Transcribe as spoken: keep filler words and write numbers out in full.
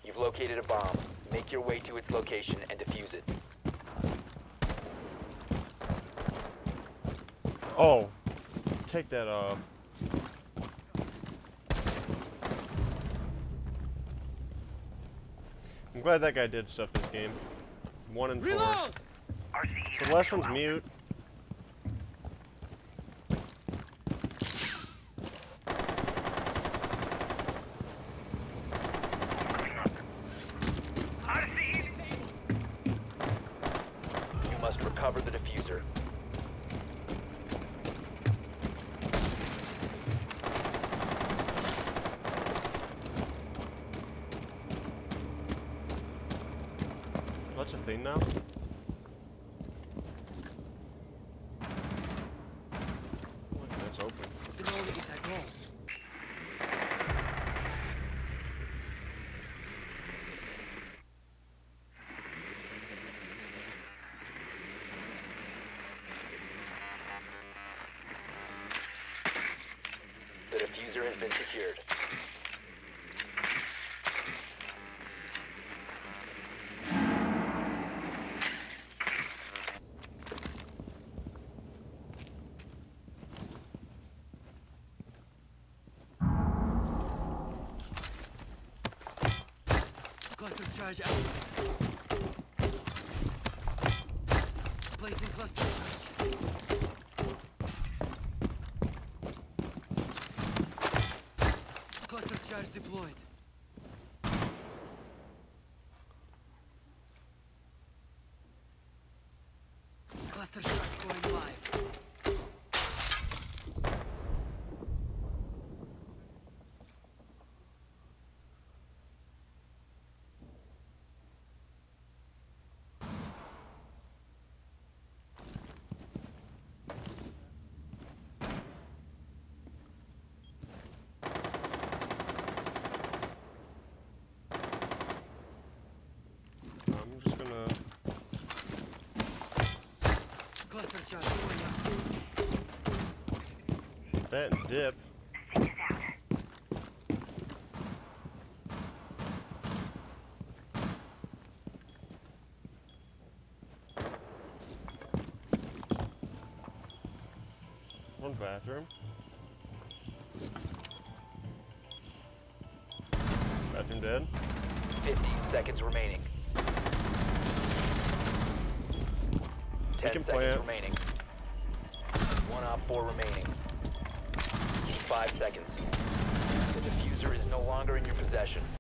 You've located a bomb. Make your way to its location and defuse it. Oh, take that off. I'm glad that guy did stuff this game. One and four. Reload! So the last one's mute. You must recover the diffuser. That's a thing now? Look, that's open. Drone is a go. The diffuser has been secured. Cluster charge out. Placing cluster charge. Cluster charge deployed. Cluster charge going live. I'm just gonna... Cluster charge going up. that and dip. One bathroom. Bathroom dead. fifteen seconds remaining. ten can seconds plant. remaining. One op four remaining. Five seconds. The diffuser is no longer in your possession.